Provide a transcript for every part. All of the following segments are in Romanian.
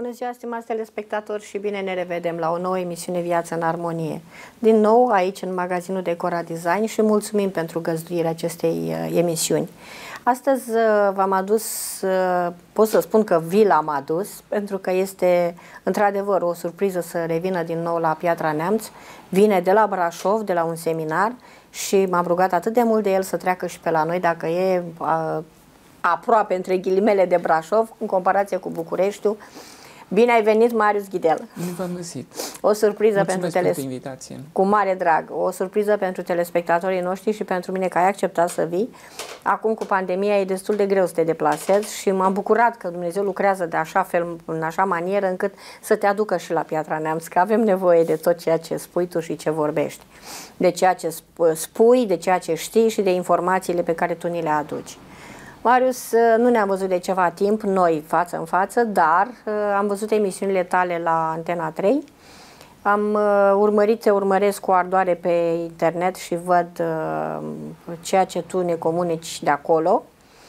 Bună ziua, stimați telespectatori, și bine ne revedem la o nouă emisiune Viața în Armonie. Din nou aici în magazinul Decora Design și mulțumim pentru găzduirea acestei emisiuni. Astăzi v-am adus, pot să spun că vi l-am adus, pentru că este într-adevăr o surpriză să revină din nou la Piatra Neamț. Vine de la Brașov, de la un seminar, și m-am rugat atât de mult de el să treacă și pe la noi, dacă e aproape, între ghilimele, de Brașov, în comparație cu Bucureștiul. Bine ai venit, Marius Ghidel. Bine v-am găsit. O surpriză pentru invitație. Cu mare drag. O surpriză pentru telespectatorii noștri și pentru mine că ai acceptat să vii. Acum cu pandemia e destul de greu să te deplasezi și m-am bucurat că Dumnezeu lucrează de așa fel, în așa manieră, încât să te aducă și la Piatra Neamț, că avem nevoie de tot ceea ce spui tu și ce vorbești. De ceea ce spui, de ceea ce știi și de informațiile pe care tu ni le aduci. Marius, nu ne-am văzut de ceva timp, noi față în față, dar am văzut emisiunile tale la Antena 3. Am urmărit, te urmăresc cu ardoare pe internet și văd ceea ce tu ne comunici de acolo.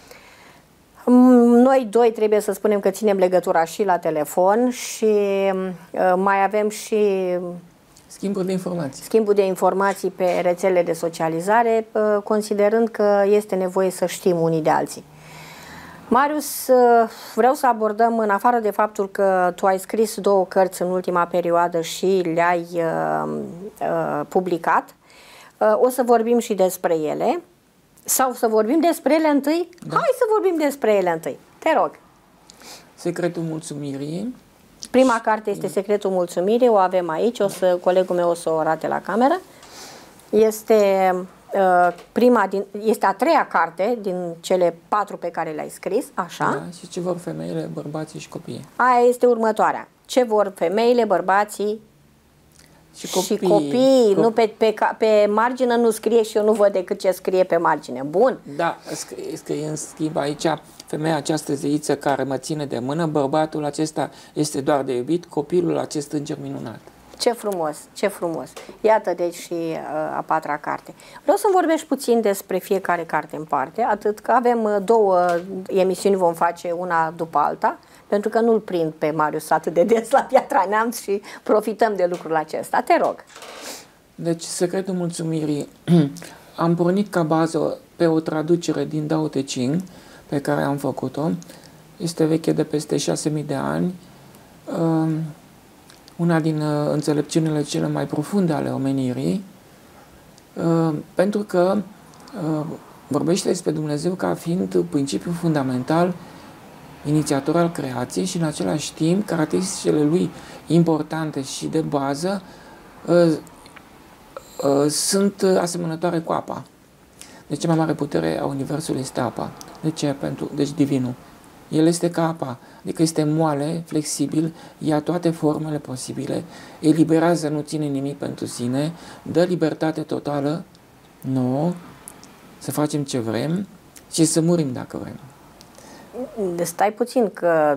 Noi doi trebuie să spunem că ținem legătura și la telefon și mai avem și schimbul de informații. Schimbul de informații pe rețelele de socializare, considerând că este nevoie să știm unii de alții. Marius, vreau să abordăm, în afară de faptul că tu ai scris 2 cărți în ultima perioadă și le-ai publicat, o să vorbim și despre ele. Sau să vorbim despre ele întâi? Da. Hai să vorbim despre ele întâi. Te rog. Secretul mulțumirii. Prima carte este Secretul mulțumirii, o avem aici, colegul meu o să o arate la cameră. Este este a 3-a carte din cele 4 pe care le-ai scris, așa. Da, și ce vor femeile, bărbații și copiii. Aia este următoarea. Ce vor femeile, bărbații și copiii. Nu, pe margine nu scrie și eu nu văd decât ce scrie pe margine. Bun. Da, scrie în schimb aici: femeia această zeiță care mă ține de mână, bărbatul acesta este doar de iubit, copilul acest înger minunat. Ce frumos, ce frumos. Iată deci și a 4-a carte. Vreau să-mi vorbești puțin despre fiecare carte în parte, atât că avem 2 emisiuni, vom face una după alta, pentru că nu-l prind pe Marius atât de des la Piatra Neamț și profităm de lucrul acesta. Te rog. Deci, Secretul mulțumirii am pornit ca bază pe o traducere din Tao Te Ching pe care am făcut-o. Este veche de peste 6.000 de ani. Una din înțelepciunile cele mai profunde ale omenirii, pentru că vorbește despre Dumnezeu ca fiind principiul fundamental, inițiator al creației, și în același timp caracteristicile lui importante și de bază sunt asemănătoare cu apa. Deci cea mai mare putere a Universului este apa. De ce? Deci divinul. El este ca apa, adică este moale, flexibil, ia toate formele posibile, eliberează, nu ține nimic pentru sine, dă libertate totală nouă, să facem ce vrem și să murim dacă vrem. Stai puțin, că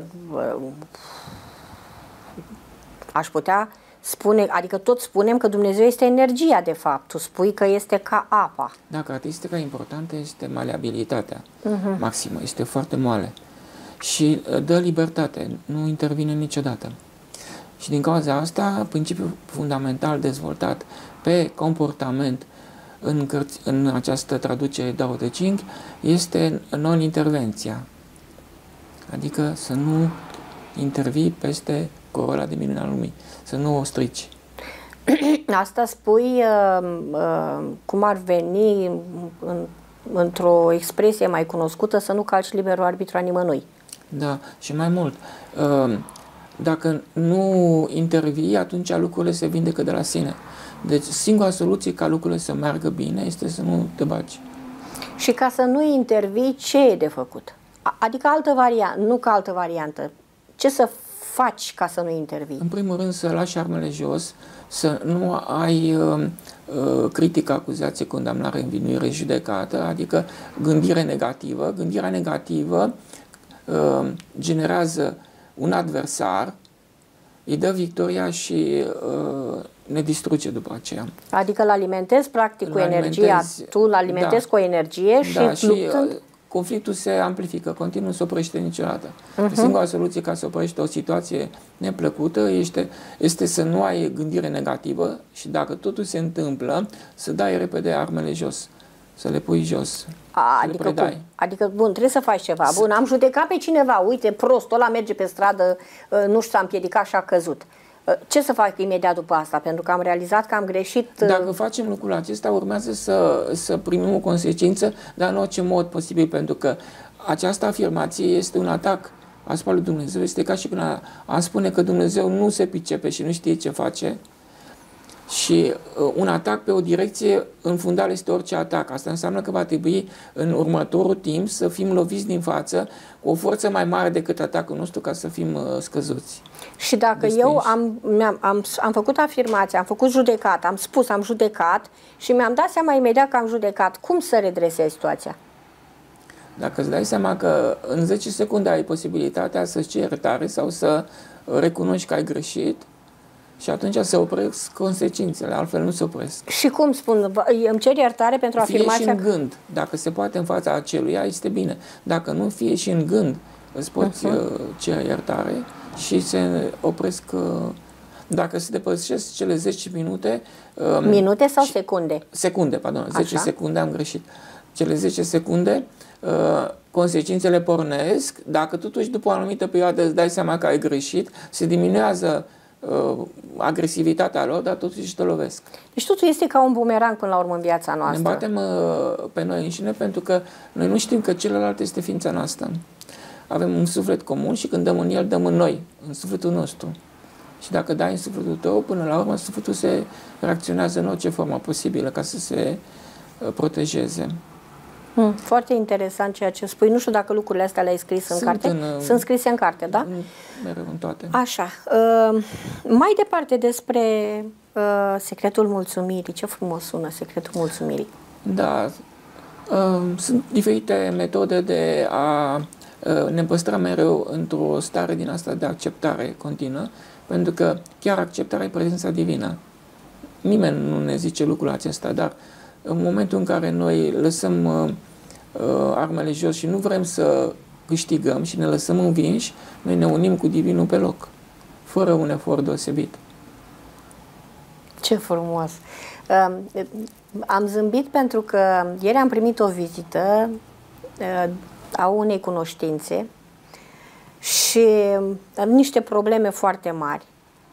aș putea spune, adică tot spunem că Dumnezeu este energia, de fapt. Tu spui că este ca apa. Da, caracteristica importantă este maleabilitatea maximă, este foarte moale. Și dă libertate, nu intervine niciodată. Și din cauza asta, principiul fundamental dezvoltat pe comportament în această traducere Tao Te Ching este non-intervenția. Adică să nu intervii peste corola de minune a lumii, să nu o strici. Asta spui cum ar veni într-o expresie mai cunoscută, să nu calci liberul arbitru a nimănui. Da, și mai mult, dacă nu intervii, atunci lucrurile se vindecă de la sine. Deci singura soluție ca lucrurile să meargă bine este să nu te bagi. Și ca să nu intervii, ce e de făcut? Adică altă variantă, nu ca altă variantă. Ce să faci ca să nu intervii? În primul rând să lași armele jos, să nu ai critică, acuzație, condamnare, învinuire, judecată, adică gândire negativă. Gândirea negativă generează un adversar, îi dă victoria și ne distruge după aceea. Adică îl alimentezi practic cu energia, tu îl alimentezi cu o energie și luptând. conflictul se amplifică, continuu, nu se oprește niciodată. Singura soluție ca să oprești o situație neplăcută este să nu ai gândire negativă și dacă totul se întâmplă, să dai repede armele jos, să le pui jos. Adică, bun, trebuie să faci ceva. Bun, am judecat pe cineva, uite, prostul ăla merge pe stradă, nu știu, s-a împiedicat și a căzut. Ce să fac imediat după asta? Pentru că am realizat că am greșit. Dacă facem lucrul acesta, urmează să primim o consecință, dar în orice mod posibil, pentru că această afirmație este un atac asupra lui Dumnezeu. Este ca și când a spune că Dumnezeu nu se pricepe și nu știe ce face. Și un atac pe o direcție, în fundal, este orice atac. Asta înseamnă că va trebui în următorul timp să fim loviți din față cu o forță mai mare decât atacul nostru ca să fim scăzuți. Și dacă eu am făcut afirmația, am făcut judecat, am spus, am judecat și mi-am dat seama imediat că am judecat, cum să redresez situația? Dacă îți dai seama că în 10 secunde ai posibilitatea să-ți ceri iertare sau să recunoști că ai greșit, și atunci se opresc consecințele, altfel nu se opresc. Și cum spun? Îmi cer iertare pentru afirmația? Fie și în gând. Dacă se poate în fața aceluia, este bine. Dacă nu, fie și în gând îți poți cere iertare și se opresc. Dacă se depășesc cele 10 minute... Minute sau secunde? Secunde, pardon. 10 secunde, am greșit. Cele 10 secunde, consecințele pornesc. Dacă totuși după o anumită perioadă îți dai seama că ai greșit, se diminuează agresivitatea lor, dar totuși te lovesc. Deci totul este ca un bumerang până la urmă în viața noastră. Ne batem pe noi înșine pentru că noi nu știm că celălalt este ființa noastră. Avem un suflet comun și când dăm în el, dăm în noi, în sufletul nostru. Și dacă dai în sufletul tău, până la urmă sufletul se reacționează în orice formă posibilă ca să se protejeze. Foarte interesant ceea ce spui. Nu știu dacă lucrurile astea le-ai scris în carte. Sunt scrise în carte, da? Mereu în toate. Așa. Mai departe despre secretul mulțumirii. Ce frumos sună secretul mulțumirii. Da. Sunt diferite metode de a ne păstra mereu într-o stare din asta de acceptare continuă, pentru că chiar acceptarea e prezența divină. Nimeni nu ne zice lucrul acesta, dar în momentul în care noi lăsăm armele jos și nu vrem să câștigăm și ne lăsăm învinși, noi ne unim cu Divinul pe loc, fără un efort deosebit. Ce frumos! Am zâmbit pentru că ieri am primit o vizită a unei cunoștințe și niște probleme foarte mari.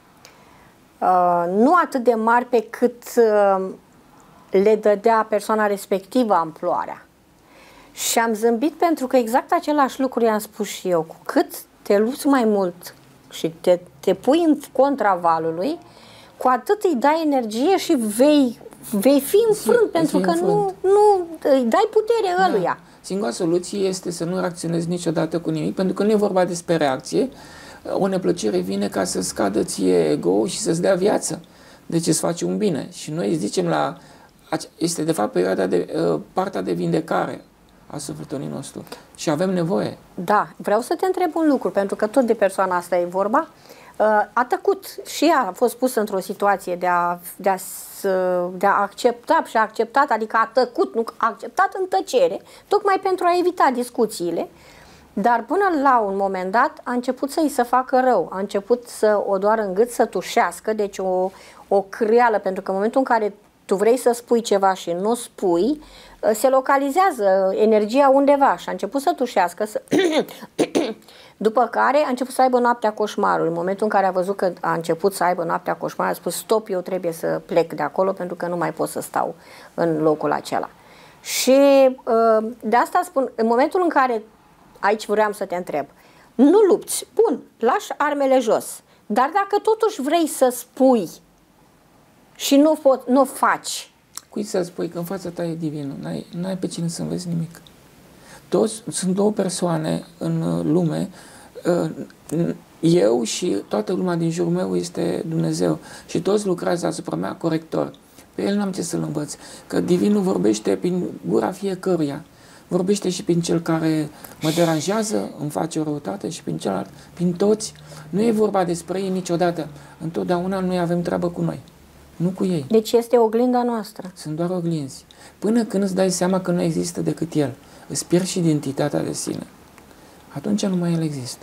Nu atât de mari pe cât le dădea persoana respectivă amploarea. Și am zâmbit pentru că exact același lucru i-am spus și eu. Cu cât te lupți mai mult și te pui în contra valului, cu atât îi dai energie și vei fi înfrânt, pentru că nu îi dai putere ăluia. Singura soluție este să nu reacționezi niciodată cu nimic, pentru că nu e vorba despre reacție. O neplăcere vine ca să scadă ție ego și să-ți dea viață. Deci îți face un bine. Și noi zicem este de fapt perioada partea de vindecare a sufletului nostru. Și avem nevoie. Da, vreau să te întreb un lucru, pentru că tot de persoana asta e vorba. A tăcut și ea a fost pusă într-o situație de a accepta și a acceptat, adică a tăcut, nu a acceptat în tăcere, tocmai pentru a evita discuțiile, dar până la un moment dat a început să îi se facă rău, a început să o doară în gât, să tușească, deci o crială, pentru că în momentul în care tu vrei să spui ceva și nu spui, se localizează energia undeva și a început să tușească, după care a început să aibă noaptea coșmarului. În momentul în care a văzut că a început să aibă noaptea coșmarului, a spus stop, eu trebuie să plec de acolo pentru că nu mai pot să stau în locul acela. Și de asta spun, în momentul în care, aici vreau să te întreb, nu lupți, bun, lași armele jos, dar dacă totuși vrei să spui și nu faci. Cui să spui că în fața ta e divinul, n-ai pe cine să înveți nimic. Sunt două persoane în lume, eu și toată lumea din jurul meu este Dumnezeu și toți lucrează asupra mea corector. Pe el n-am ce să-l învăț, că divinul vorbește prin gura fiecăruia. Vorbește și prin cel care mă deranjează, îmi face o răutate și prin celălalt, prin toți. Nu e vorba despre ei niciodată. Întotdeauna noi avem treabă cu noi, nu cu ei. Deci este oglinda noastră. Sunt doar oglinzi. Până când îți dai seama că nu există decât el. îți pierzi și identitatea de sine. Atunci nu mai el există.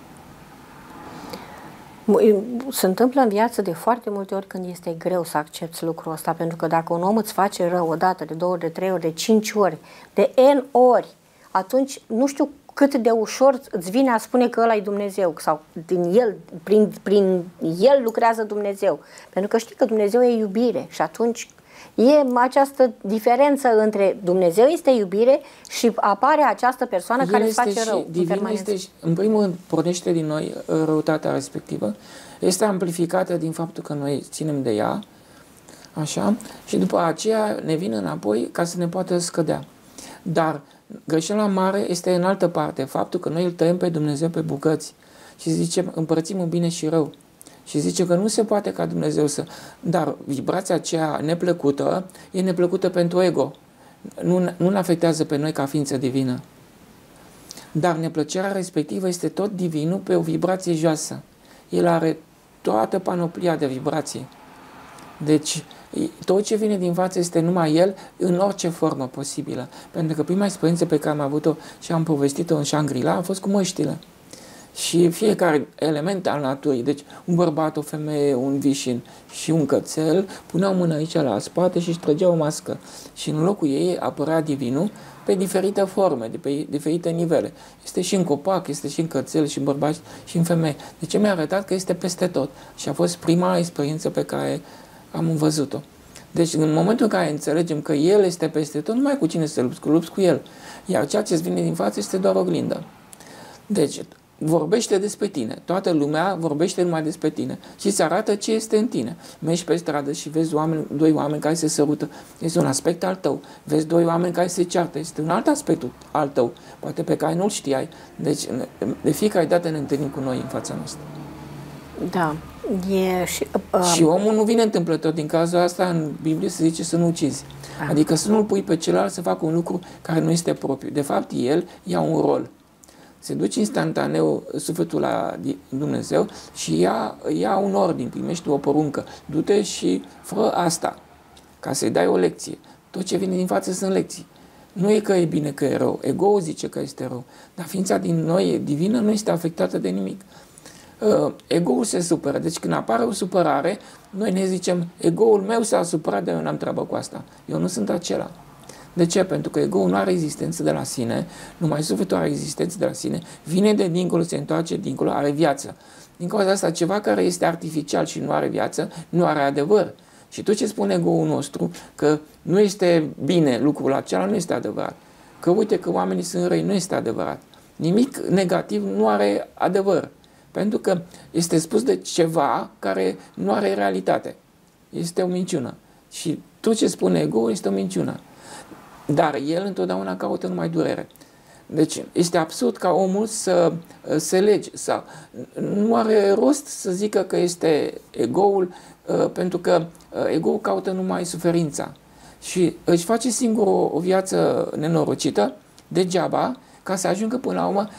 Se întâmplă în viață de foarte multe ori când este greu să accepti lucrul ăsta, pentru că dacă un om îți face rău o dată, de 2 ori, de 3 ori, de 5 ori, de N ori, atunci nu știu cât de ușor îți vine a spune că ăla e Dumnezeu sau din el, prin el lucrează Dumnezeu. Pentru că știi că Dumnezeu e iubire și atunci e această diferență între Dumnezeu este iubire și apare această persoană care îți face rău. Divin este, în primul rând, pornește din noi răutatea respectivă, este amplificată din faptul că noi ținem de ea, așa, și după aceea ne vine înapoi ca să ne poată scădea. Dar greșeala mare este în altă parte, faptul că noi îl tăiem pe Dumnezeu pe bucăți și zicem, împărțim în bine și rău. Și zice că nu se poate ca Dumnezeu să... Dar vibrația aceea neplăcută e neplăcută pentru ego. Nu ne afectează pe noi ca ființă divină. Dar neplăcerea respectivă este tot divinul pe o vibrație joasă. El are toată panoplia de vibrație. Deci, tot ce vine din față este numai el în orice formă posibilă. Pentru că prima experiență pe care am avut-o și am povestit-o în Shangri-La a fost cu măștile. Și fiecare element al naturii, deci un bărbat, o femeie, un vișin și un cățel, puneau mâna aici la spate și își trăgeau o mască. Și în locul ei apărea divinul pe diferite forme, pe diferite nivele. Este și în copac, este și în cățel, și în bărbat, și în femeie. Deci mi-a arătat că este peste tot. Și a fost prima experiență pe care am văzut-o. Deci în momentul în care înțelegem că el este peste tot, nu mai cu cine să lupți cu el. Iar ceea ce îți vine din față este doar oglindă. Deci, vorbește despre tine. Toată lumea vorbește numai despre tine și îți arată ce este în tine. Mergi pe stradă și vezi doi oameni care se sărută. Este un aspect al tău. Vezi 2 oameni care se ceartă. Este un alt aspect al tău, poate pe care nu-l știai. Deci, de fiecare dată ne întâlnim cu noi în fața noastră. Da. Și omul nu vine întâmplător. Din cazul asta, în Biblie se zice să nu ucizi. Adică să nu-l pui pe celălalt să facă un lucru care nu este propriu. De fapt, el ia un rol. Se duce instantaneu sufletul la Dumnezeu și ia un ordin, primește o poruncă. Du-te și fă asta, ca să-i dai o lecție. Tot ce vine din față sunt lecții. Nu e că e bine, că e rău. Ego-ul zice că este rău. Dar ființa din noi, divină, nu este afectată de nimic. Ego-ul se supără. Deci când apare o supărare, noi ne zicem, ego-ul meu s-a supărat, dar eu n-am treabă cu asta. Eu nu sunt acela. De ce? Pentru că ego-ul nu are existență de la sine, numai sufletul are existență de la sine, vine de dincolo, se întoarce dincolo, are viață. Din cauza asta, ceva care este artificial și nu are viață, nu are adevăr. Și tot ce spune ego-ul nostru, că nu este bine lucrul acela, nu este adevărat. Că uite că oamenii sunt răi, nu este adevărat. Nimic negativ nu are adevăr. Pentru că este spus de ceva care nu are realitate. Este o minciună. Și tot ce spune ego este o minciună. Dar el întotdeauna caută numai durere. Deci este absurd ca omul să se lege. Sau nu are rost să zică că este ego-ul, pentru că ego-ul caută numai suferința. Și își face singur o viață nenorocită, degeaba, ca să ajungă până la urmă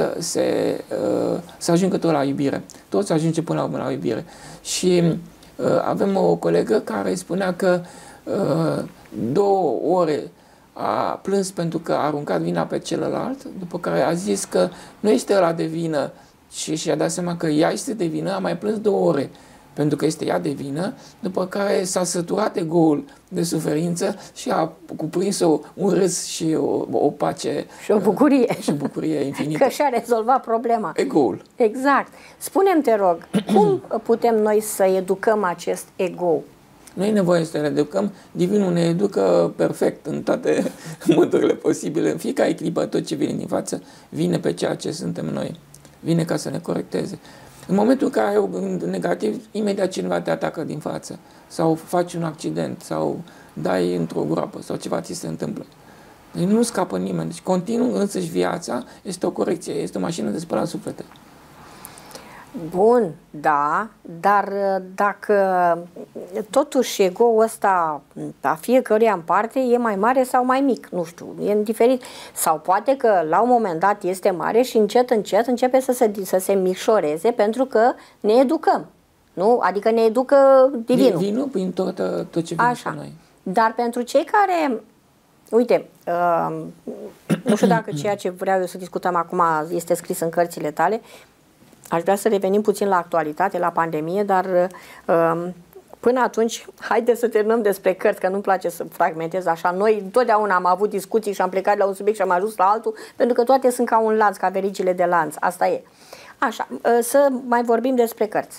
să ajungă tot la iubire. Tot să ajunge până la urmă la iubire. Și avem o colegă care spunea că 2 ore a plâns pentru că a aruncat vina pe celălalt, după care a zis că nu este ăla de vină și și-a dat seama că ea este de vină, a mai plâns 2 ore pentru că este ea de vină, după care s-a săturat ego-ul de suferință și a cuprins un râs și o pace și o bucurie. Și o bucurie infinită. Că și-a rezolvat problema. Ego-ul. Exact. Spune-mi, te rog, cum putem noi să educăm acest ego? Nu e nevoie să ne educăm, Divinul ne educă perfect în toate modurile posibile. În fiecare clipă, tot ce vine din față, vine pe ceea ce suntem noi. Vine ca să ne corecteze. În momentul în care ai un gând negativ, imediat cineva te atacă din față. Sau faci un accident, sau dai într-o groapă, sau ceva ți se întâmplă. Deci nu scapă nimeni. Deci continuu însăși viața, este o corecție, este o mașină de spălat suflete. Bun, da, dar dacă totuși ego-ul ăsta a fiecăruia în parte e mai mare sau mai mic, nu știu, e diferit. Sau poate că la un moment dat este mare și încet, încet începe să se micșoreze pentru că ne educăm, nu? Adică ne educă divinul. Divinul prin tot ce vine cu noi. Dar pentru cei care, uite, Nu știu dacă ceea ce vreau eu să discutăm acum este scris în cărțile tale. Aș vrea să revenim puțin la actualitate, la pandemie, dar până atunci, haideți să terminăm despre cărți, că nu-mi place să fragmentez așa. Noi întotdeauna am avut discuții și am plecat la un subiect și am ajuns la altul, pentru că toate sunt ca un lanț, ca verigile de lanț. Asta e. Așa, să mai vorbim despre cărți.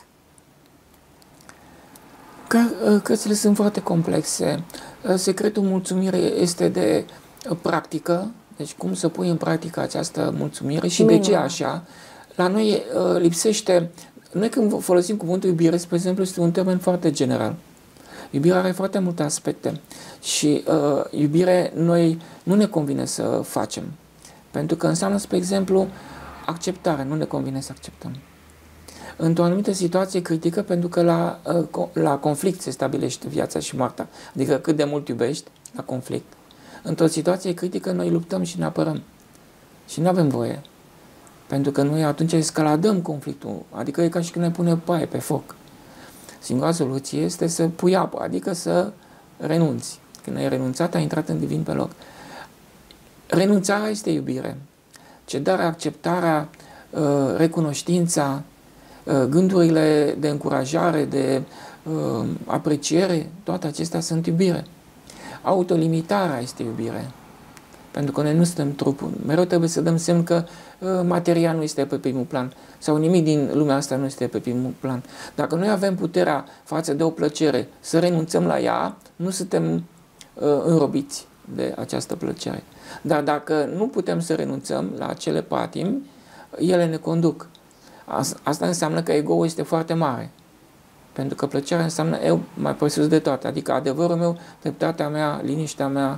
Cărțile sunt foarte complexe. Secretul mulțumirii este de practică, deci cum să pui în practică această mulțumire și de ce așa. La noi lipsește, noi când folosim cuvântul iubire, spre exemplu, este un termen foarte general. Iubirea are foarte multe aspecte și iubire noi nu ne convine să facem, pentru că înseamnă, spre exemplu, acceptare, nu ne convine să acceptăm. Într-o anumită situație critică, pentru că la conflict se stabilește viața și moartea, adică cât de mult iubești, la conflict. Într-o situație critică noi luptăm și ne apărăm și nu avem voie, pentru că noi atunci escaladăm conflictul, adică e ca și când ne punem paie pe foc. Singura soluție este să pui apă, adică să renunți. Când ai renunțat, ai intrat în divin pe loc. Renunțarea este iubire. Cedarea, acceptarea, recunoștința, gândurile de încurajare, de apreciere, toate acestea sunt iubire. Autolimitarea este iubire. Pentru că noi nu suntem trupul. Mereu trebuie să dăm semn că materia nu este pe primul plan sau nimic din lumea asta nu este pe primul plan. Dacă noi avem puterea față de o plăcere să renunțăm la ea, nu suntem înrobiți de această plăcere. Dar dacă nu putem să renunțăm la acele patimi, ele ne conduc. Asta înseamnă că ego-ul este foarte mare. Pentru că plăcerea înseamnă eu mai presus de toate. Adică adevărul meu, dreptatea mea, liniștea mea,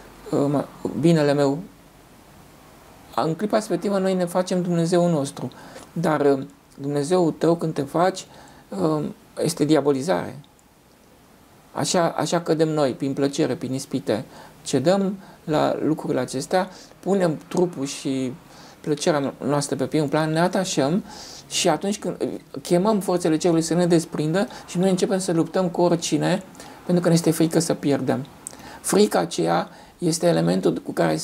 binele meu. În clipa respectivă noi ne facem Dumnezeul nostru. Dar Dumnezeul tău când te faci este diabolizare. Așa cădem noi, prin plăcere, prin ispite. Cedăm la lucrurile acestea, punem trupul și plăcerea noastră pe primul plan, ne atașăm și atunci când chemăm forțele cerului să ne desprindă și noi începem să luptăm cu oricine pentru că ne este frică să pierdem. Frica aceea este elementul cu care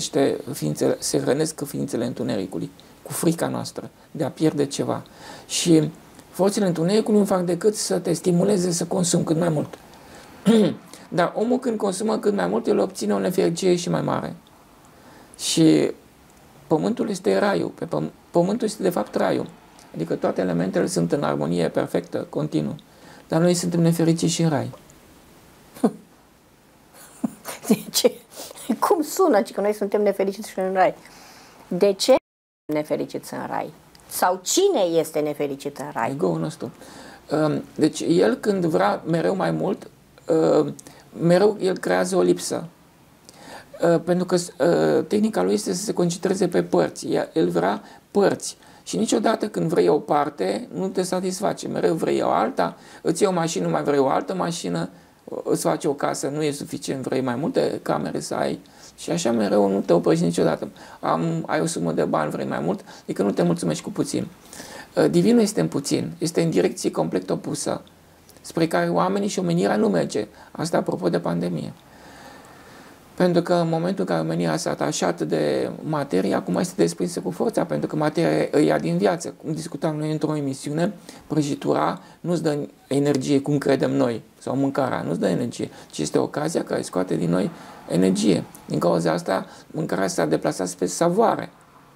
se hrănesc ființele întunericului, cu frica noastră de a pierde ceva. Și forțele întunericului nu fac decât să te stimuleze să consumi cât mai mult. Dar omul când consumă cât mai mult, el obține o nefericire și mai mare. Și pământul este raiul. Pământul este de fapt raiul. Adică toate elementele sunt în armonie perfectă, continuă. Dar noi suntem nefericiți și în rai. De ce? Cum sună că noi suntem nefericiți și în rai? De ce nefericiți în rai? Sau cine este nefericit în rai? Ego-ul nostru. Deci el când vrea mereu mai mult, mereu el creează o lipsă. Pentru că tehnica lui este să se concentreze pe părți. El vrea părți. Și niciodată când vrei o parte, nu te satisface. Mereu vrei o alta, îți iei o mașină, nu mai vrei o altă mașină, îți faci o casă, nu e suficient, vrei mai multe camere să ai. Și așa mereu nu te oprești niciodată. Ai o sumă de bani, vrei mai mult, adică nu te mulțumești cu puțin. Divinul este în puțin, este în direcție complet opusă, spre care oamenii și omenirea nu merge. Asta apropo de pandemie. Pentru că în momentul în care omenirea s-a atașat de materie, acum este desprinsă cu forța, pentru că materia îi ia din viață. Cum discutam noi într-o emisiune, prăjitura nu-ți dă energie cum credem noi, sau mâncarea nu-ți dă energie, ci este ocazia care scoate din noi energie. Din cauza asta, mâncarea s-a deplasat spre savoare.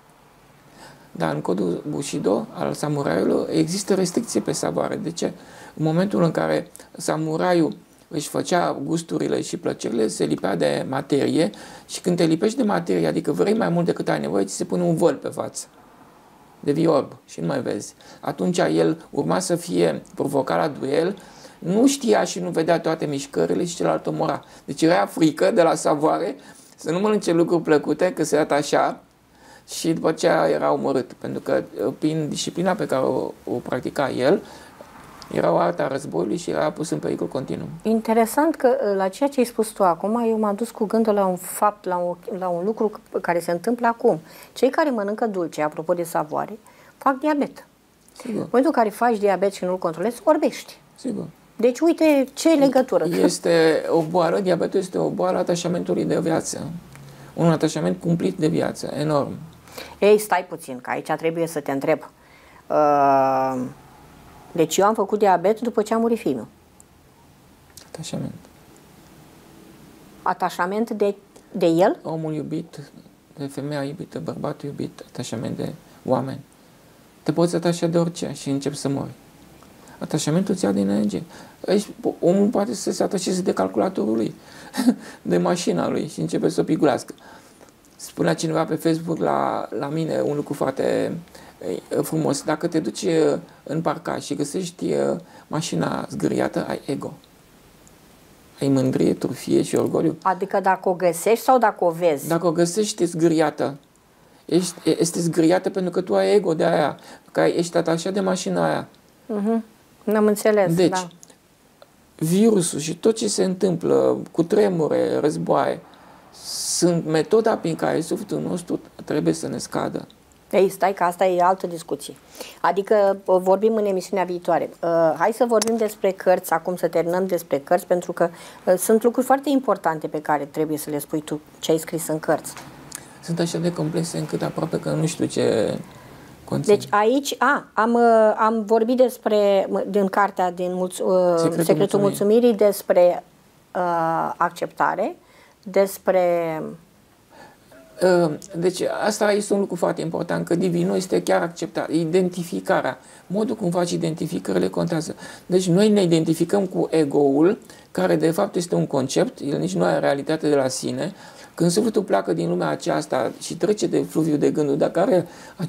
Dar în codul Bushido al samuraiului există restricție pe savoare. De ce? În momentul în care samuraiul își făcea gusturile și plăcerile, se lipea de materie și când te lipești de materie, adică vrei mai mult decât ai nevoie, ți se pune un văl pe față. Devii orb și nu mai vezi. Atunci el urma să fie provocat la duel, nu știa și nu vedea toate mișcările și celălalt omora. Deci era frică de la savoare să nu mănânce lucruri plăcute, că se atașa și după aceea era omorât. Pentru că prin disciplina pe care o practica el, era o artă a războiului și era pus în pericol continuu. Interesant că la ceea ce ai spus tu acum, eu m-am dus cu gândul la un fapt, la un lucru care se întâmplă acum. Cei care mănâncă dulce, apropo de savoare, fac diabet. Sigur. În momentul în care faci diabet și nu-l controlezi, orbești. Sigur. Deci uite ce legătură. Este o boală, diabetul este o boală a atașamentului de viață. Un atașament cumplit de viață, enorm. Ei, stai puțin, că aici trebuie să te întreb. Deci eu am făcut diabet după ce a murit fiul. Atașament. Atașament de el? Omul iubit, de femeia iubită, bărbatul iubit, atașament de oameni. Te poți atașa de orice și începi să mori. Atașamentul îți ia din energie. Aici, omul poate să se atașeze de calculatorul lui, de mașina lui și începe să o pigulească. Spunea cineva pe Facebook la mine un lucru foarte frumos. Dacă te duci în parcaj și găsești mașina zgâriată, ai ego. Ai mândrie, trufie și orgoliu. Adică dacă o găsești sau dacă o vezi? Dacă o găsești zgâriată, este zgâriată pentru că tu ai ego de aia, că ești atașat de mașina aia. N-am înțeles, deci, da. virusul și tot ce se întâmplă cu tremure, războaie, sunt metoda prin care sufletul nostru trebuie să ne scadă. Ei, stai că asta e altă discuție. Adică vorbim în emisiunea viitoare. Hai să vorbim despre cărți, acum să terminăm despre cărți, pentru că sunt lucruri foarte importante pe care trebuie să le spui tu, ce ai scris în cărți. Sunt așa de complexe încât aproape că nu știu ce conține. Deci aici, am vorbit despre, din cartea din Secretul Mulțumirii, despre acceptare, despre... Deci asta este un lucru foarte important, că divinul este chiar acceptat. Identificarea, modul cum faci identificările contează. Deci noi ne identificăm cu ego-ul, care de fapt este un concept, el nici nu are realitate de la sine. Când sufletul pleacă din lumea aceasta și trece de fluviul de gânduri, dacă are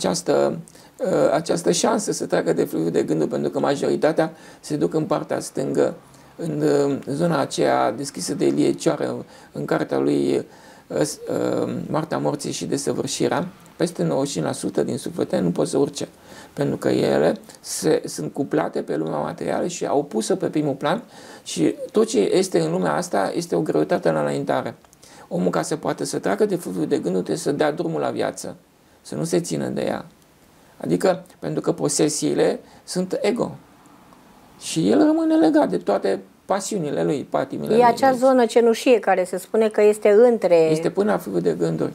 această șansă să treacă de fluviul de gânduri, pentru că majoritatea se duc în partea stângă, în zona aceea deschisă de Elie Cioară, în cartea lui Moartea morții și desăvârșirea, peste 95% din suflete nu pot să urce, pentru că ele sunt cuplate pe lumea materială și au pus-o pe primul plan și tot ce este în lumea asta este o greutate în înaintare. Omul, ca să poată să treacă de fluviul de gânduri, trebuie să dea drumul la viață, să nu se țină de ea. Adică, pentru că posesiile sunt ego și el rămâne legat de toate pasiunile lui, patimile lui. E acea zonă cenușie care se spune că este între... Este până la fluviul de gânduri.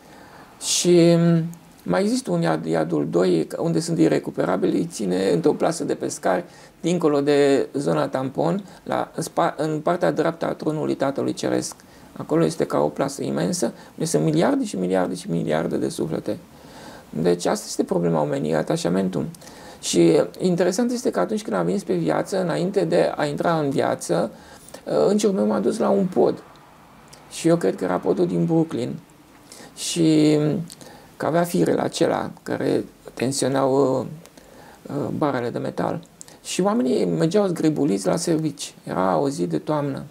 Și mai există un iad, iadul 2, unde sunt irecuperabili, îi ține într-o plasă de pescari, dincolo de zona tampon, în partea dreaptă a tronului Tatălui Ceresc. Acolo este ca o plasă imensă, unde sunt miliarde și miliarde și miliarde de suflete. Deci asta este problema omenirii, atașamentul. Și interesant este că atunci când am venit pe viață, înainte de a intra în viață, îngerul meu m-a dus la un pod. Și eu cred că era podul din Brooklyn. Și că avea firele acelea care tensionau barele de metal. Și oamenii mergeau zgribuliți la servici. Era o zi de toamnă.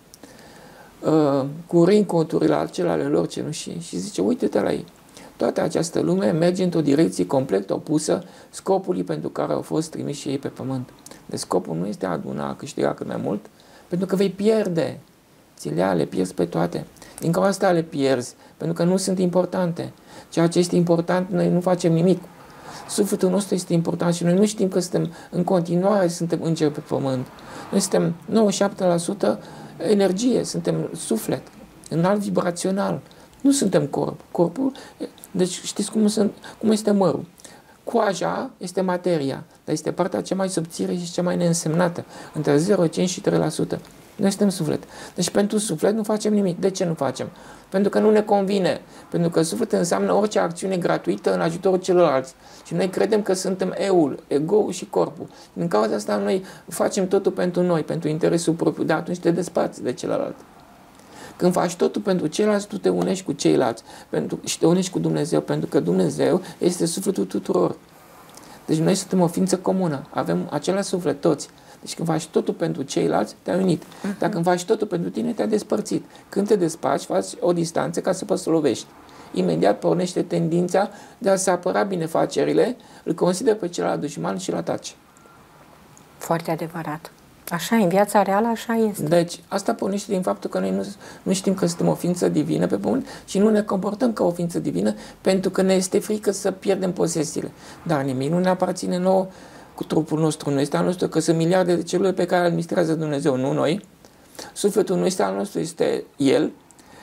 Cu raincoat-urile acelea ale lor cenușii. Și zice, uite-te la ei. Toată această lume merge într-o direcție complet opusă scopului pentru care au fost trimiși ei pe pământ. Deci scopul nu este a aduna, a câștiga cât mai mult, pentru că vei pierde. Le pierzi pe toate. Din cauza asta le pierzi, pentru că nu sunt importante. Ceea ce este important, noi nu facem nimic. Sufletul nostru este important și noi nu știm că în continuare suntem îngeri pe pământ. Noi suntem 97% energie, suntem suflet, înalt vibrațional. Nu suntem corp. Corpul, deci știți cum este mărul. Coaja este materia, dar este partea cea mai subțire și cea mai neînsemnată, între 0,5 și 3%. Noi suntem suflet. Deci pentru suflet nu facem nimic. De ce nu facem? Pentru că nu ne convine. Pentru că suflet înseamnă orice acțiune gratuită în ajutorul celorlalți. Și noi credem că suntem eul, ego-ul și corpul. Din cauza asta noi facem totul pentru noi, pentru interesul propriu, dar atunci te desparți de celălalt. Când faci totul pentru ceilalți, tu te unești cu ceilalți și te unești cu Dumnezeu, pentru că Dumnezeu este sufletul tuturor. Deci noi suntem o ființă comună, avem același suflet toți. Deci când faci totul pentru ceilalți, te-ai unit. Dar când faci totul pentru tine, te-ai despărțit. Când te desparți, faci o distanță ca să poți să lovești. Imediat pornește tendința de a-ți apăra binefacerile, îl consider pe celălalt dușman și îl ataci. Foarte adevărat. Așa, în viața reală, așa este. Deci, asta pornește din faptul că noi nu știm că suntem o ființă divină pe pământ și nu ne comportăm ca o ființă divină pentru că ne este frică să pierdem posesiile. Dar nimic nu ne aparține nouă cu trupul nostru, nu este al nostru, că sunt miliarde de celule pe care le administrează Dumnezeu, nu noi. Sufletul nu este al nostru, este El.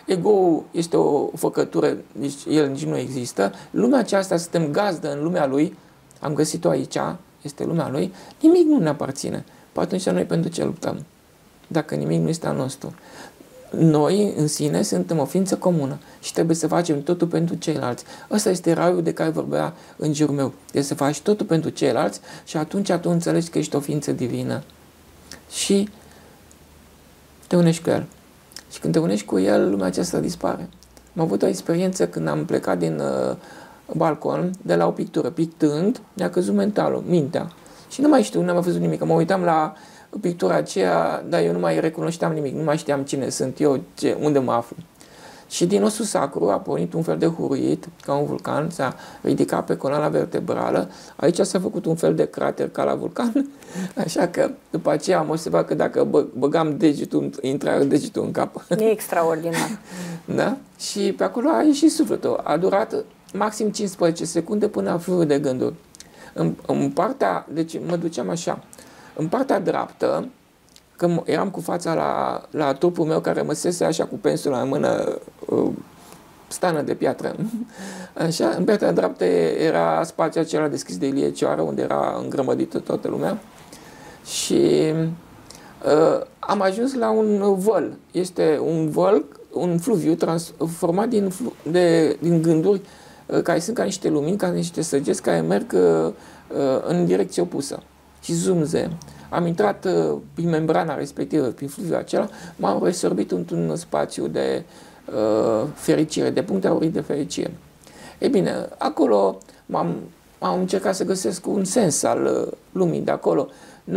ego este o făcătură, deci el nici nu există. Lumea aceasta, suntem gazdă în lumea lui, am găsit-o aici, este lumea lui, nimic nu ne aparține. Păi atunci noi pentru ce luptăm? Dacă nimic nu este al nostru. Noi, în sine, suntem o ființă comună și trebuie să facem totul pentru ceilalți. Ăsta este raiul de care vorbea îngerul meu. Trebuie să faci totul pentru ceilalți și atunci tu înțelegi că ești o ființă divină. Și te unești cu el. Și când te unești cu el, lumea aceasta dispare. Am avut o experiență când am plecat din balcon, de la o pictură. Pictând, mi-a căzut mentalul, mintea. Și nu mai știu, nu am văzut nimic. Mă uitam la pictura aceea, dar eu nu mai recunoșteam nimic, nu mai știam cine sunt eu, unde mă aflu. Și din osul sacru a pornit un fel de huruit, ca un vulcan, s-a ridicat pe coloana vertebrală, aici s-a făcut un fel de crater ca la vulcan, așa că după aceea am observat că dacă băgam degetul, intra degetul în cap. E extraordinar. Da? Și pe acolo a ieșit sufletul. A durat maxim 15 secunde până a fluiul de gânduri. În partea, deci mă duceam așa, în partea dreaptă, că eram cu fața la trupul meu care rămăsese așa cu pensula în mână, stană de piatră. Așa, în partea dreaptă era spațiul acela deschis de Ilie Cioară, unde era îngrămădită toată lumea. Și am ajuns la un văl. Este un văl, un fluviu format din gânduri care sunt ca niște lumini, ca niște săgeți care merg în direcție opusă. Și zumze. Am intrat prin membrana respectivă, prin fluviul acela, m-am resorbit într-un spațiu de fericire, de puncte aurii de fericire. Ei bine, acolo am încercat să găsesc un sens al lumii de acolo.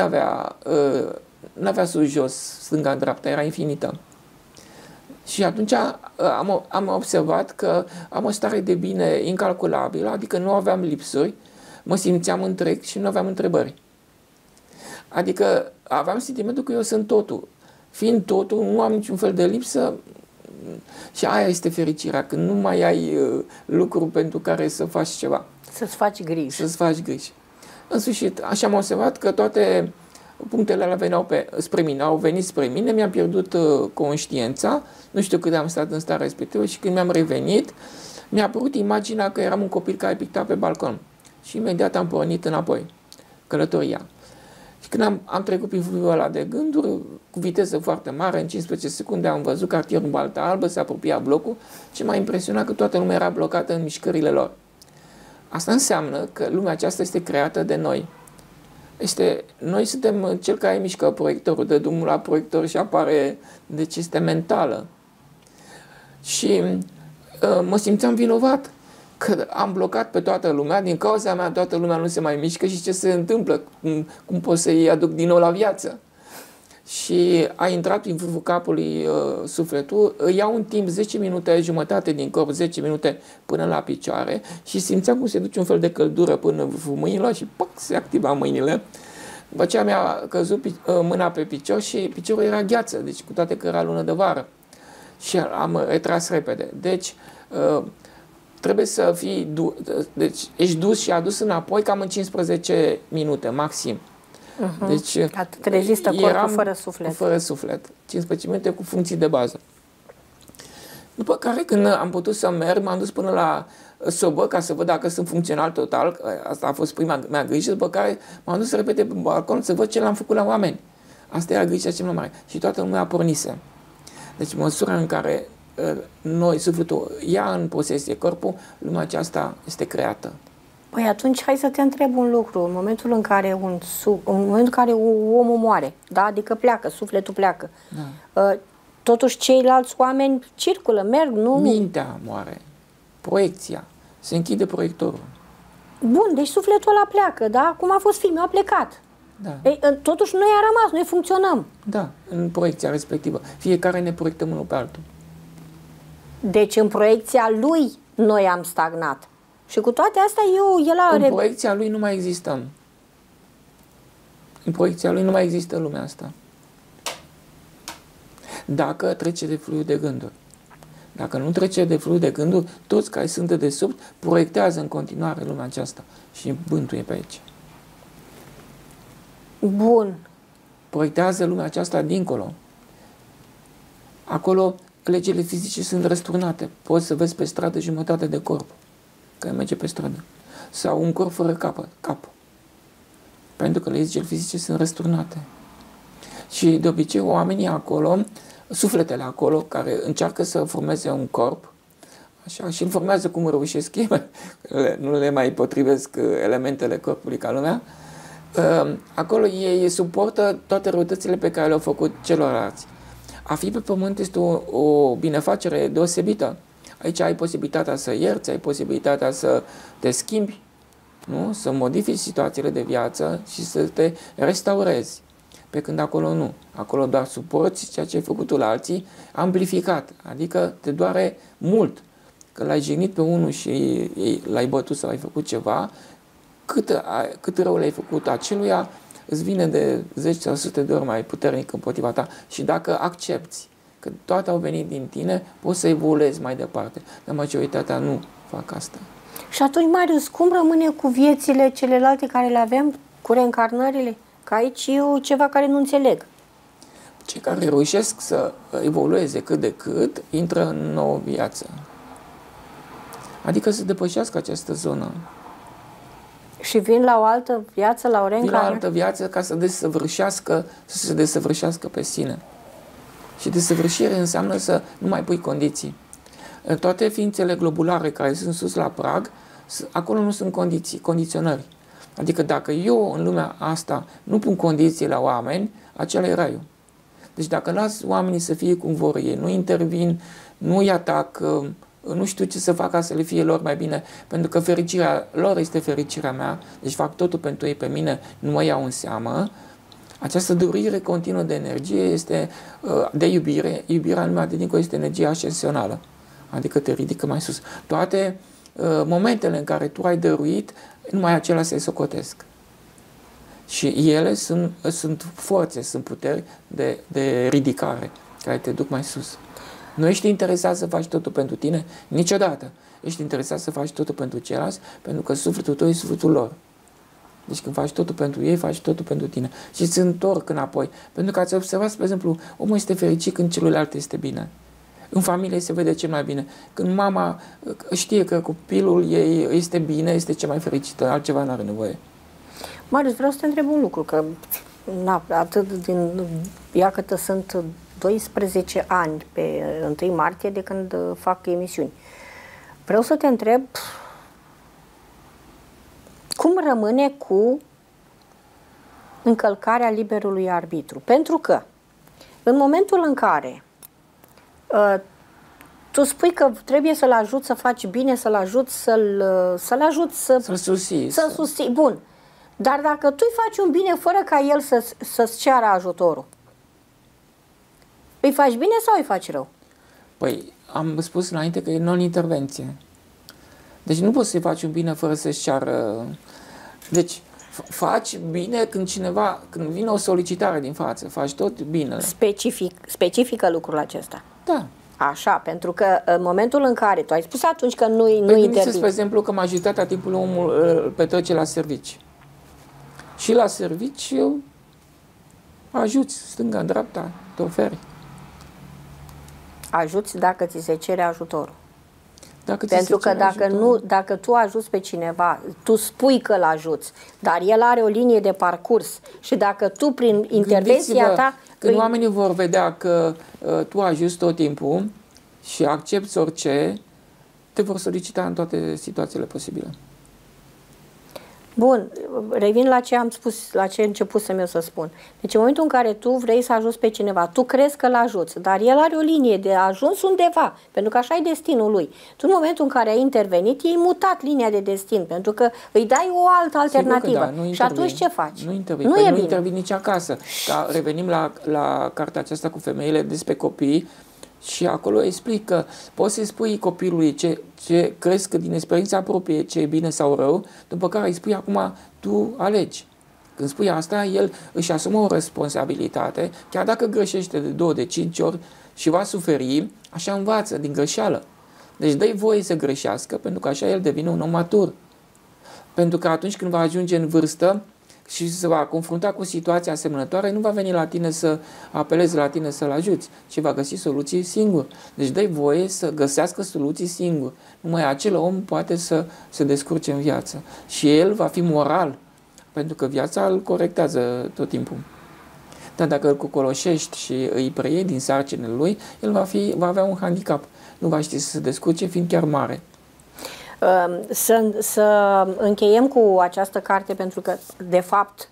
N-avea sus-jos, stânga-dreapta, era infinită. Și atunci am observat că am o stare de bine incalculabilă, adică nu aveam lipsuri, mă simțeam întreg și nu aveam întrebări. Adică aveam sentimentul că eu sunt totul. Fiind totul, nu am niciun fel de lipsă și aia este fericirea, când nu mai ai lucruri pentru care să faci ceva. Să-ți faci griji. Să-ți faci griji. În sfârșit, așa am observat că toate punctele alea veneau spre mine, au venit spre mine, mi-am pierdut conștiința, nu știu cât am stat în starea respectivă și când mi-am revenit, mi-a apărut imaginea că eram un copil care picta pe balcon. Și imediat am pornit înapoi, călătoria. Și când am trecut prin fluviul ăla de gânduri, cu viteză foarte mare, în 15 secunde am văzut cartierul Balta Albă, se apropia blocul și m-a impresionat că toată lumea era blocată în mișcările lor. Asta înseamnă că lumea aceasta este creată de noi. Noi suntem cel care mișcă proiectorul, dă drumul la proiector și apare, deci este mentală. Și mă simțeam vinovat că am blocat pe toată lumea, din cauza mea toată lumea nu se mai mișcă și ce se întâmplă, cum pot să-i aduc din nou la viață. Și a intrat prin vârful capului sufletul, îi iau un timp 10 minute, jumătate din corp, 10 minute până la picioare și simțeam cum se duce un fel de căldură până în vârful mâinilor și pac, se activa mâinile. După aceea mi-a căzut mâna pe picior și piciorul era gheață, deci cu toate că era lună de vară. Și am retras repede. Deci, trebuie să fii, deci ești dus și adus înapoi cam în 15 minute, maxim. Deci, atât rezistă corpul fără suflet. Fără suflet. 15 minute cu funcții de bază. După care, când am putut să merg, m-am dus până la sobă ca să văd dacă sunt funcțional total. Asta a fost prima mea grijă, după care m-am dus repede pe balcon să văd ce l-am făcut la oameni. Asta era grija cea mai mare. Și toată lumea pornise. Deci măsura în care noi, sufletul, ia în posesie corpul, lumea aceasta este creată. Păi atunci hai să te întreb un lucru. În momentul în care omul moare, da? Adică pleacă, sufletul pleacă, da. Totuși ceilalți oameni circulă, merg, nu? Mintea moare, proiecția, se închide proiectorul. Bun, deci sufletul ăla pleacă, da? Cum a fost filmul, a plecat. Da. Ei, totuși noi am rămas, noi funcționăm. Da, în proiecția respectivă. Fiecare ne proiectăm unul pe altul. Deci în proiecția lui noi am stagnat. Și cu toate astea În proiecția lui nu mai existăm. În proiecția lui nu mai există lumea asta. Dacă trece de fluiul de gânduri. Dacă nu trece de fluiul de gânduri, toți care sunt de desubt proiectează în continuare lumea aceasta și bântuie pe aici. Bun. Proiectează lumea aceasta dincolo. Acolo legile fizice sunt răsturnate. Poți să vezi pe stradă jumătate de corp care merge pe stradă. Sau un corp fără cap. Pentru că legile fizice sunt răsturnate. Și de obicei oamenii acolo, sufletele acolo, care încearcă să formeze un corp, așa, și îl formează cum reușesc ei, nu le mai potrivesc elementele corpului ca lumea, acolo ei suportă toate răutățile pe care le-au făcut celorlalți. A fi pe pământ este o binefacere deosebită. Aici ai posibilitatea să ierți, ai posibilitatea să te schimbi, nu? Să modifici situațiile de viață și să te restaurezi. Pe când acolo nu. Acolo doar suporți ceea ce ai făcut tu la alții, amplificat. Adică te doare mult. Că l-ai jignit pe unul și l-ai bătut sau ai făcut ceva, cât rău le-ai făcut aceluia, îți vine de 10 sau 100 de ori mai puternic împotriva ta. Și dacă accepti că toate au venit din tine, poți să evoluezi mai departe. Dar majoritatea nu fac asta. Și atunci, Marius, cum rămâne cu viețile celelalte care le avem, cu reîncarnările? Că aici e ceva care nu înțeleg. Cei care reușesc să evolueze cât de cât, intră în nouă viață. Adică să depășească această zonă. Și vin la o altă viață, la o reîncarnare? Vin la o altă viață ca să se desăvârșească pe sine. Și desăvârșire înseamnă să nu mai pui condiții. Toate ființele globulare care sunt sus la prag, acolo nu sunt condiționări. Adică dacă eu în lumea asta nu pun condiții la oameni, acela e raiul. Deci dacă las oamenii să fie cum vor ei, nu intervin, nu îi atac, nu știu ce să fac ca să le fie lor mai bine, pentru că fericirea lor este fericirea mea, deci fac totul pentru ei, pe mine nu mă iau în seamă, această durire continuă de energie este de iubire. Iubirea în lumea de dincolo este energie ascensională, adică te ridică mai sus. Toate momentele în care tu ai dăruit, numai acelea se socotesc. Și ele sunt forțe, sunt puteri de ridicare care te duc mai sus. Nu ești interesat să faci totul pentru tine niciodată. Ești interesat să faci totul pentru ceilalți, pentru că sufletul tău e sufletul lor. Deci când faci totul pentru ei, faci totul pentru tine. Și îți întorc înapoi. Pentru că ați observat, spre exemplu, omul este fericit când celuilalt este bine. În familie se vede cel mai bine. Când mama știe că copilul ei este bine, este cel mai fericită, altceva n-are nevoie. Marius, vreau să te întreb un lucru, că iată sunt 12 ani pe 1 martie de când fac emisiuni. Vreau să te întreb cum rămâne cu încălcarea liberului arbitru. Pentru că în momentul în care tu spui că trebuie să-l ajuți să faci bine, să-l ajuți să-l ajuți să-l susții. Bun. Dar dacă tu îi faci un bine fără ca el să-ți ceară ajutorul, îi faci bine sau îi faci rău? Păi, am spus înainte că e non-intervenție. Deci nu poți să-i faci un bine fără să-și ceară... Deci, faci bine când vine o solicitare din față, faci tot bine. Specifică lucrul acesta. Da. Așa, pentru că în momentul în care tu ai spus atunci că nu intervii. Spre exemplu, că majoritatea timpului omul îl petrece la servici. Și la servici ajuți stânga, dreapta, te oferi. Ajuți dacă ți se cere ajutorul. Pentru că dacă tu ajuți pe cineva, tu spui că îl ajuți, dar el are o linie de parcurs și dacă tu prin intervenția ta... Când oamenii vor vedea că tu ajuți tot timpul și accepti orice, te vor solicita în toate situațiile posibile. Bun, revin la ce am spus, la ce începusem eu să spun. Deci în momentul în care tu vrei să ajuți pe cineva, tu crezi că l-ajuți, dar el are o linie de ajuns undeva, pentru că așa e destinul lui. Tu în momentul în care ai intervenit, i-ai mutat linia de destin, pentru că îi dai o altă alternativă. Da, și atunci ce faci? Nu intervii nici acasă. Revenim la cartea aceasta cu femeile despre copii. Și acolo explic că poți să-i spui copilului ce crezi că din experiența proprie ce e bine sau rău, după care îi spui acum tu alegi. Când spui asta, el își asumă o responsabilitate, chiar dacă greșește de 2, de 5 ori și va suferi, așa învață din greșeală. Deci dă-i voie să greșească, pentru că așa el devine un om matur. Pentru că atunci când va ajunge în vârstă, și se va confrunta cu situația asemănătoare, nu va veni la tine să apeleze la tine să-l ajuți, ci va găsi soluții singur. Deci dă-i voie să găsească soluții singur. Numai acel om poate să se descurce în viață. Și el va fi moral, pentru că viața îl corectează tot timpul. Dar dacă îl cucoloșești și îi preiei din sarcinile lui, el va avea un handicap. Nu va ști să se descurce, fiind chiar mare. Să încheiem cu această carte, pentru că, de fapt,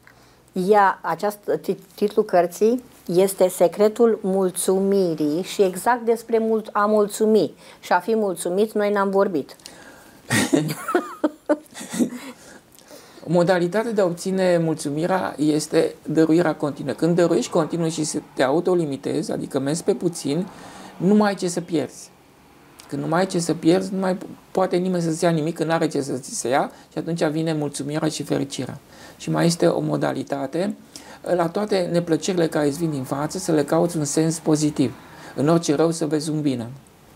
titlul cărții este Secretul mulțumirii și exact despre a mulțumi și a fi mulțumit noi n-am vorbit. Modalitatea de a obține mulțumirea este dăruirea continuă. Când dăruiești continuu și te autolimitezi, adică mergi pe puțin, nu mai ai ce să pierzi. Când nu mai ai ce să pierzi, nu mai poate nimeni să-ți ia nimic, când nu are ce să ți se ia și atunci vine mulțumirea și fericirea. Și mai este o modalitate, la toate neplăcerile care îți vin din față, să le cauți un sens pozitiv. În orice rău să vezi un bine.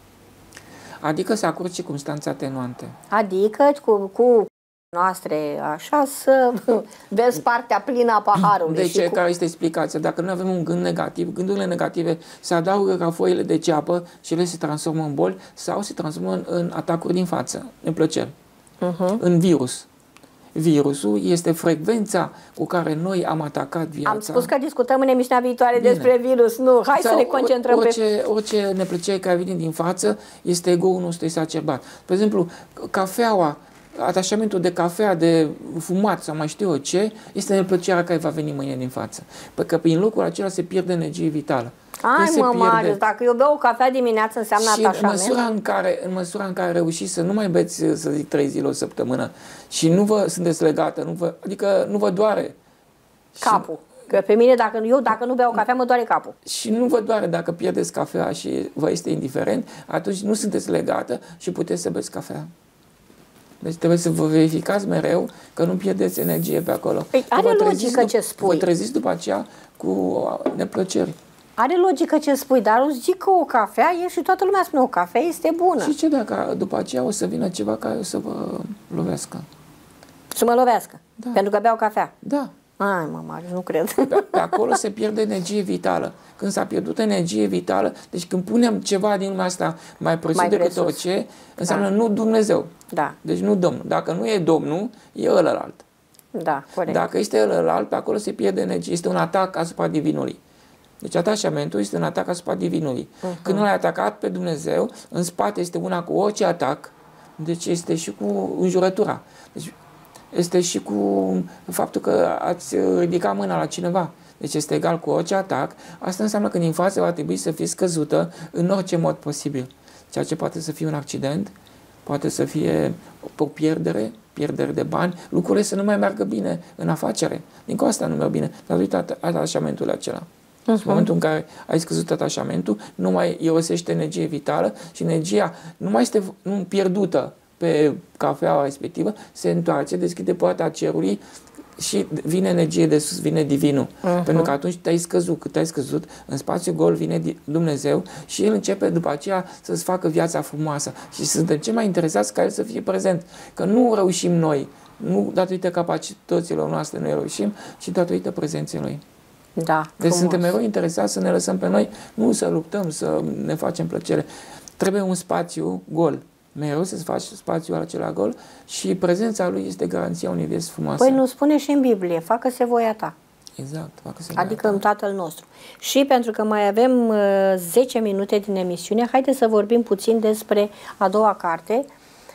Adică să acurci circumstanțe atenuante. Adică cu noastre așa să vezi partea plină a paharului. De ce? Care este explicația? Dacă nu avem un gând negativ, gândurile negative se adaugă ca foile de ceapă și ele se transformă în boli sau se transformă în atacuri din față, neplăceri, în virus. Virusul este frecvența cu care noi am atacat viața. Am spus că discutăm în emisiunea viitoare despre virus. Nu, hai să ne concentrăm pe... Orice neplăcere care vine din față este ego-ul nostru exacerbat. De exemplu, cafeaua, atașamentul de cafea, de fumat sau mai știu eu ce, este neplăcerea care va veni mâine din față. Pentru că prin locul acela se pierde energie vitală. Marius, dacă eu beau o cafea dimineață înseamnă atașament. În măsura în care reușiți să nu mai beți, să zic, 3 zile o săptămână și nu vă sunteți legată, adică nu vă doare capul. Că pe mine, dacă nu beau o cafea, mă doare capul. Și nu vă doare dacă pierdeți cafea și vă este indiferent, atunci nu sunteți legată și puteți să beți cafea. Deci trebuie să vă verificați mereu că nu pierdeți energie pe acolo. Păi are logică ce spui. Vă treziți după aceea cu neplăceri. Are logică ce spui, dar eu zic că o cafea e și toată lumea spune o cafea este bună. Și ce dacă după aceea o să vină ceva care o să vă lovească? Să mă lovească? Da. Pentru că beau cafea? Da. Ai, Marius, nu cred. Pe acolo se pierde energie vitală. Când s-a pierdut energie vitală, deci când punem ceva din lumea asta mai presus decât orice, înseamnă nu Dumnezeu. Da. Deci nu Domnul. Dacă nu e Domnul, e ălălalt. Da, corect. Dacă este ălălalt, pe acolo se pierde energie. Este un atac asupra Divinului. Deci atașamentul este un atac asupra Divinului. Când nu l-ai atacat pe Dumnezeu, în spate este una cu orice atac, deci este și cu înjurătura. Deci este și cu faptul că ați ridicat mâna la cineva. Deci este egal cu orice atac. Asta înseamnă că din față va trebui să fie scăzută în orice mod posibil. Ceea ce poate să fie un accident, poate să fie o pierdere de bani, lucrurile să nu mai meargă bine în afacere. Din cauza asta nu merg bine, datorită atașamentului acela. În momentul în care ai scăzut atașamentul, nu mai irosiște energie vitală și energia nu mai este pierdută pe cafeaua respectivă, se întoarce, deschide poarta cerului și vine energie de sus, vine Divinul. Pentru că atunci te-ai scăzut. Cât ai scăzut, în spațiu gol vine Dumnezeu și El începe după aceea să-ți facă viața frumoasă. Și suntem cei mai interesați ca El să fie prezent. Că nu reușim noi, nu datorită capacităților noastre noi reușim, ci datorită prezenței Lui. Da, deci suntem mereu interesați să ne lăsăm pe noi, nu să luptăm, să ne facem plăcere. Trebuie un spațiu gol. Mereu să-ți faci spațiul acela gol și prezența Lui este garanția unei vieți frumoase. Păi nu spune și în Biblie, facă-se voia ta. Exact, facă-se voia adică ta. în Tatăl nostru. Și pentru că mai avem 10 minute din emisiune, haideți să vorbim puțin despre a doua carte,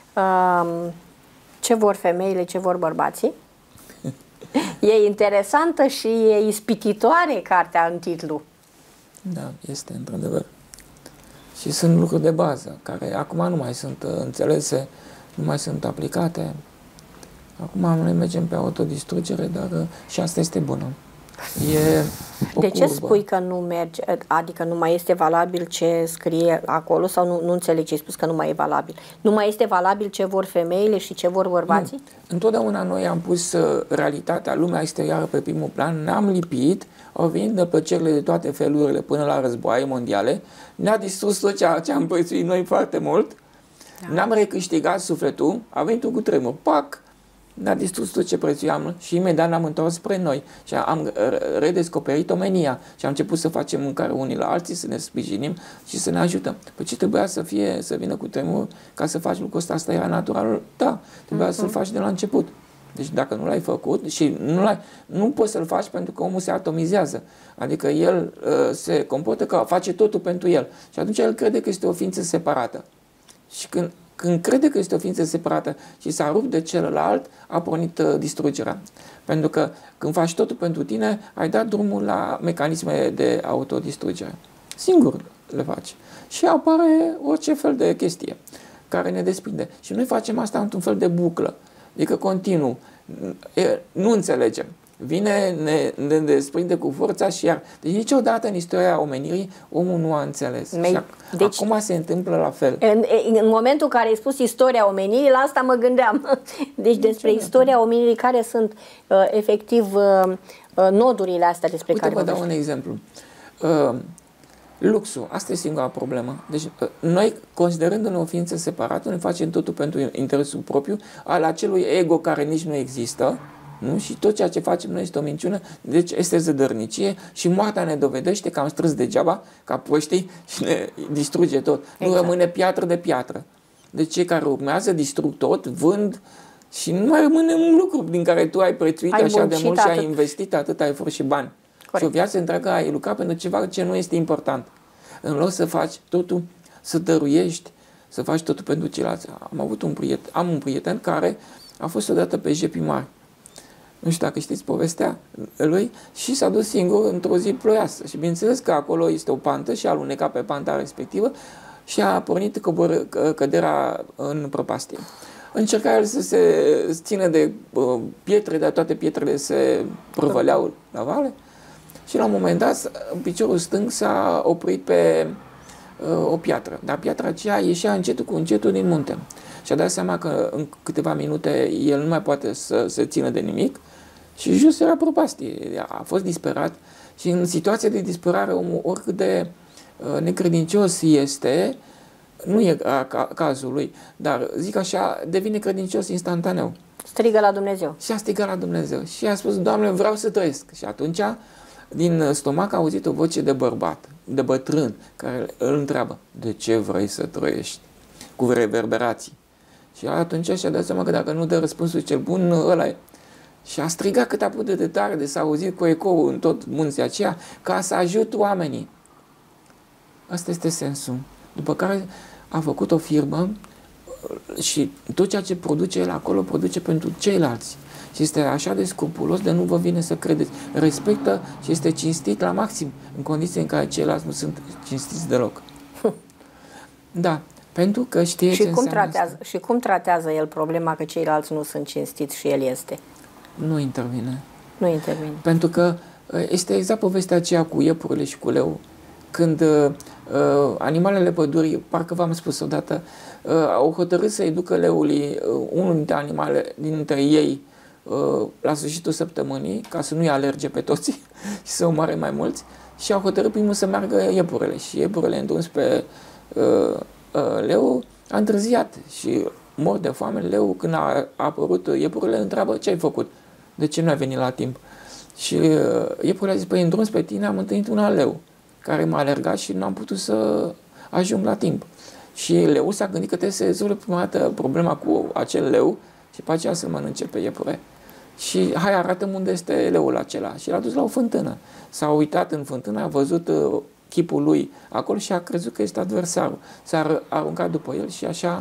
Ce vor femeile, ce vor bărbații. E interesantă și e ispititoare cartea în titlu. Da, este într-adevăr. Și sunt lucruri de bază, care acum nu mai sunt înțelese, nu mai sunt aplicate. Acum noi mergem pe autodistrugere, dar și asta este bună. E o de ce curbă. spui că nu merge, adică nu mai este valabil ce scrie acolo sau nu înțeleg ce ai spus că nu mai e valabil? Nu mai este valabil ce vor femeile și ce vor bărbații? Nu. Întotdeauna noi am pus realitatea, lumea exterioară pe primul plan, ne-am lipit, au venit de plăcerile de toate felurile până la războaie mondiale, ne-a distrus tot ceea ce am prețuit noi foarte mult, ne-am recâștigat sufletul, a venit un cutremur, pac, ne-a distrus tot ce prețuiam și imediat ne-am întors spre noi și am redescoperit omenia și am început să facem mâncare unii la alții, să ne sprijinim și să ne ajutăm. Păi ce trebuia să vină cu tremur ca să faci lucrul ăsta? Asta era naturalul? Da, trebuia să-l faci de la început. Deci dacă nu l-ai făcut și nu poți să-l faci pentru că omul se atomizează. Adică el se comportă că face totul pentru el. Și atunci el crede că este o ființă separată. Și când crede că este o ființă separată și s-a rupt de celălalt, a pornit distrugerea. Pentru că când faci totul pentru tine, ai dat drumul la mecanisme de autodistrugere. Singur le faci. Și apare orice fel de chestie care ne desprinde. Și noi facem asta într-un fel de buclă. Adică continuu. Nu înțelegem. Vine, ne desprinde cu forța și iar. Deci niciodată în istoria omenirii omul nu a înțeles. Deci, acum se întâmplă la fel. În momentul în care ai spus istoria omenirii, la asta mă gândeam. Deci despre istoria omenirii, care sunt efectiv nodurile astea despre care vă dau un exemplu. Luxul, asta e singura problemă. Deci noi, considerându-ne o ființă separată, ne facem totul pentru interesul propriu, al acelui ego care nici nu există, nu? Și tot ceea ce facem noi este o minciună, deci este zădărnicie și moartea ne dovedește că am strâns degeaba, ca proștii, și ne distruge tot. Exact. Nu rămâne piatră de piatră. Deci cei care urmează distrug tot, vând și nu mai rămâne un lucru din care tu ai prețuit așa de mult și ai investit atât efort și bani. Corect. Și o viață întreagă ai lucrat pentru ceva ce nu este important. În loc să faci totul, să dăruiești, să faci totul pentru ceilalți. Am un prieten care a fost odată pe Jepi Mari. Nu știu dacă știți povestea lui, și s-a dus singur într-o zi ploioasă. Și bineînțeles că acolo este o pantă și a alunecat pe panta respectivă și a pornit căderea în prăpastie. Încerca el să se țină de pietre, dar toate pietrele se prăvăleau la vale. Și la un moment dat, piciorul stâng s-a oprit pe o piatră. Dar piatra aceea ieșea încetul cu încetul din munte. Și-a dat seama că în câteva minute el nu mai poate să se țină de nimic și jos era prăpastie. A fost disperat și în situația de disperare, omul, oricât de necredincios este, nu e cazul lui, dar zic așa, devine credincios instantaneu. Strigă la Dumnezeu. Și a strigat la Dumnezeu. Și a spus, Doamne, vreau să trăiesc. Și atunci, din stomac a auzit o voce de bărbat, de bătrân, care îl întreabă, de ce vrei să trăiești? Cu reverberații. Și atunci și-a dat seama că dacă nu dă răspunsul cel bun, ăla e. Și a strigat cât a putut de tare, de s-a auzit cu ecou în tot munții aceea, ca să ajut oamenii. Asta este sensul. După care a făcut o firmă și tot ceea ce produce el acolo, produce pentru ceilalți. Și este așa de scrupulos de nu vă vine să credeți. Respectă și este cinstit la maxim, în condiții în care ceilalți nu sunt cinstiți deloc. Da. Pentru că știe ce înseamnă asta. Și cum tratează el problema că ceilalți nu sunt cinstiți și el este? Nu intervine. Nu intervine. Pentru că este exact povestea aceea cu iepurile și cu leu. Când animalele pădurii, parcă v-am spus odată, au hotărât să-i ducă leului unul dintre animale, dintre ei, la sfârșitul săptămânii, ca să nu-i alerge pe toți și să omoare mai mulți, și au hotărât primul să meargă iepurele. Și iepurele, întors pe leu, a întârziat și mor de foame. Leu, când a apărut iepurele, întreabă, ce ai făcut? De ce nu ai venit la timp? Și iepurele a zis, păi în drum spre tine am întâlnit un alt leu care m-a alergat și nu am putut să ajung la timp. Și leu s-a gândit că trebuie să rezolve prima dată problema cu acel leu și pe aceea să mănânce pe iepure. Și hai, arată-mi unde este leul acela. Și l-a dus la o fântână. S-a uitat în fântână, a văzut chipul lui acolo și a crezut că este adversarul. S-a aruncat după el și așa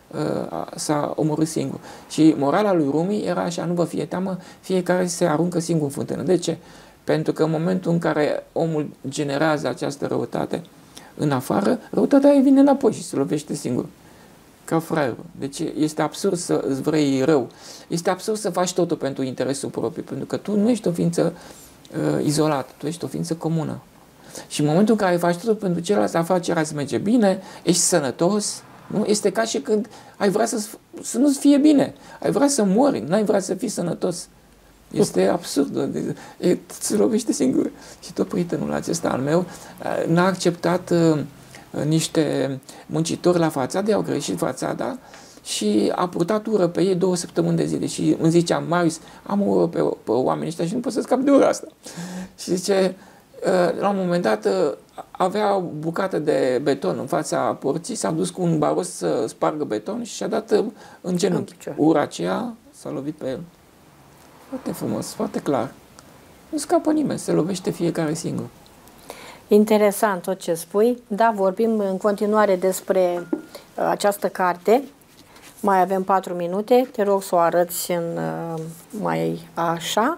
s-a omorât singur. Și morala lui Rumi era așa, nu vă fie teamă, fiecare se aruncă singur în fântână. De ce? Pentru că în momentul în care omul generează această răutate în afară, răutatea ei vine înapoi și se lovește singur. Ca fraierul. Deci este absurd să îți vrei rău. Este absurd să faci totul pentru interesul propriu, pentru că tu nu ești o ființă izolată, tu ești o ființă comună. Și în momentul în care faci totul pentru celălalt, afacerea îți merge bine, ești sănătos, nu? Este ca și când ai vrea să nu-ți fie bine, ai vrea să mori, n-ai vrea să fii sănătos. Este absurd, se lovește singur. Și tot prietenul acesta al meu n-a acceptat niște muncitori la fațadă, i-au greșit fațada și a purtat ură pe ei 2 săptămâni de zile și îmi zicea, Marius, am o ură pe oamenii ăștia și nu pot să scap de ura asta. Și zice, la un moment dat avea o bucată de beton în fața porții, s-a dus cu un baros să spargă beton și și-a dat în genunchi. Ura aceea s-a lovit pe el. Foarte frumos, foarte clar. Nu scapă nimeni, se lovește fiecare singur. Interesant tot ce spui. Da, vorbim în continuare despre această carte. Mai avem 4 minute. Te rog să o arăți în mai așa.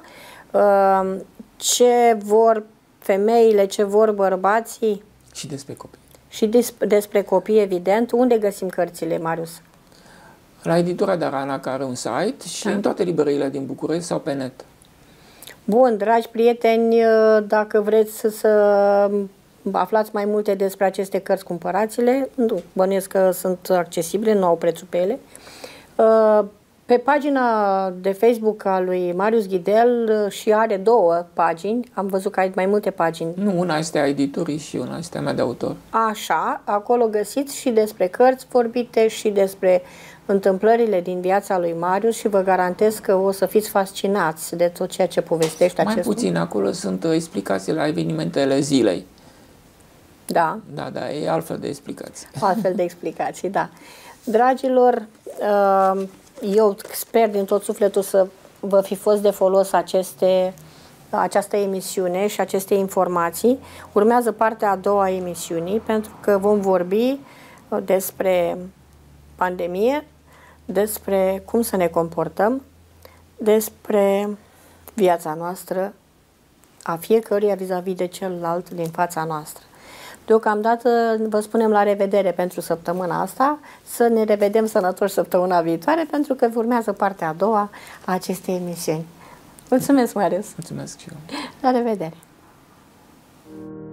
Ce vor femeile, ce vor bărbații? Și despre copii. Și despre copii, evident. Unde găsim cărțile, Marius? La editura Darana, care are un site și în toate librăriile din București sau pe net. Bun, dragi prieteni, dacă vreți să aflați mai multe despre aceste cărți, cumpărați-le. Nu, bănuiesc că sunt accesibile, nu au prețul pe ele. Pe pagina de Facebook a lui Marius Ghidel și are 2 pagini, am văzut că ai mai multe pagini. Nu, una este a editurii și una este a mea de autor. Așa, acolo găsiți și despre cărți vorbite și despre întâmplările din viața lui Marius și vă garantez că o să fiți fascinați de tot ceea ce povestește acest. Mai puțin, acolo sunt explicații la evenimentele zilei. Da. Da, e altfel de explicații. Altfel de explicații, da. Dragilor, eu sper din tot sufletul să vă fi fost de folos această emisiune și aceste informații. Urmează partea a doua a emisiunii, pentru că vom vorbi despre pandemie, despre cum să ne comportăm, despre viața noastră, a fiecăruia vis-a-vis de celălalt din fața noastră. Deocamdată vă spunem la revedere pentru săptămâna asta, să ne revedem sănătoși săptămâna viitoare, pentru că urmează partea a doua a acestei emisiuni. Mulțumesc, Marius! Mulțumesc și eu! La revedere!